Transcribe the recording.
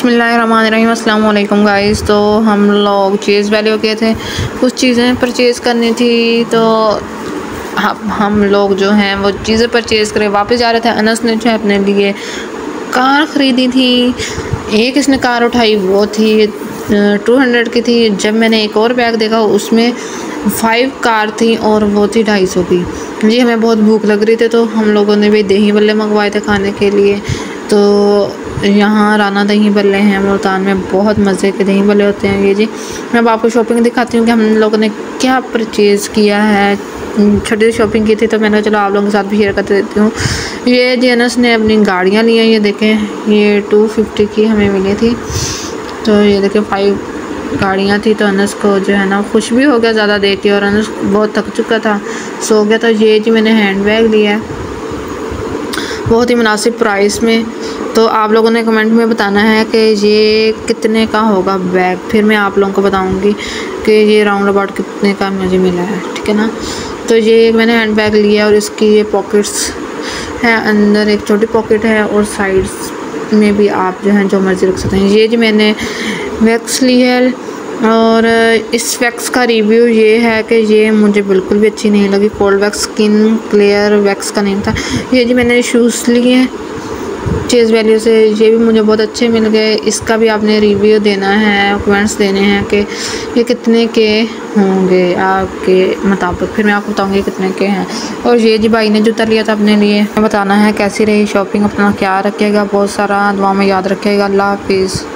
बिस्मिल्लाहिर्रहमानिर्रहीम। अस्सलाम वालेकुम गाइस। तो हम लोग चीज़ वैल्यू गए थे, कुछ चीज़ें परचेज़ करनी थी। तो हम लोग जो हैं वो चीज़ें परचेज़ करे वापस जा रहे थे। अनस ने जो है अपने लिए कार ख़रीदी थी। एक इसने कार उठाई, वो थी 200 की थी। जब मैंने एक और बैग देखा उसमें 5 कार थी और वो थी 250 की। जी हमें बहुत भूख लग रही थी तो हम लोगों ने भी दही बल्ले मंगवाए थे खाने के लिए। तो यहाँ राना दही बल्ले हैं, मुल्तान में बहुत मज़े के दही बल्ले होते हैं। ये जी मैं अब आपको शॉपिंग दिखाती हूँ कि हम लोगों ने क्या परचेज़ किया है। छोटी सी शॉपिंग की थी तो मैंने चलो आप लोगों के साथ भी शेयर कर देती हूँ। ये जी अनस ने अपनी गाड़ियाँ ली हैं। ये देखें, ये 250 की हमें मिली थी। तो ये देखें 5 गाड़ियाँ थी। तो अनस को जो है ना खुश भी हो गया ज़्यादा देख के, और अनस बहुत थक चुका था, सो गया। तो ये जी मैंने हैंड बैग लिया है बहुत ही मुनासिब प्राइस में। तो आप लोगों ने कमेंट में बताना है कि ये कितने का होगा बैग, फिर मैं आप लोगों को बताऊंगी कि ये राउंड अबाउट कितने का मुझे मिला है, ठीक है ना। तो ये मैंने हैंड बैग लिया और इसकी ये पॉकेट्स हैं, अंदर एक छोटी पॉकेट है और साइड्स में भी आप जो है जो मर्ज़ी रख सकते हैं। ये जी मैंने वैक्स ली है और इस वैक्स का रिव्यू ये है कि ये मुझे बिल्कुल भी अच्छी नहीं लगी। Cold wax skin clear wax का नेम था। ये जी मैंने शूज़ लिए हैं चीज़ वैल्यू से, ये भी मुझे बहुत अच्छे मिल गए। इसका भी आपने रिव्यू देना है, कमेंट्स देने हैं कि ये कितने के होंगे आपके मुताबिक, फिर मैं आपको बताऊँगी कितने के हैं। और ये जी भाई ने जूता लिया था अपने लिए, बताना है कैसी रही शॉपिंग। अपना ख्याल रखिएगा, बहुत सारा दुआ में याद रखिएगा। अल्लाह हाफिज़।